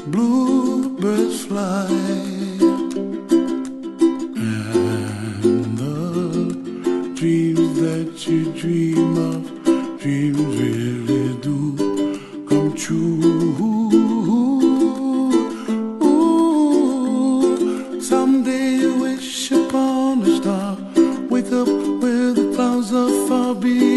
bluebirds fly, and the dreams that you dream of, dreams really do come true. Someday you wish upon a star, wake up where the clouds are far below.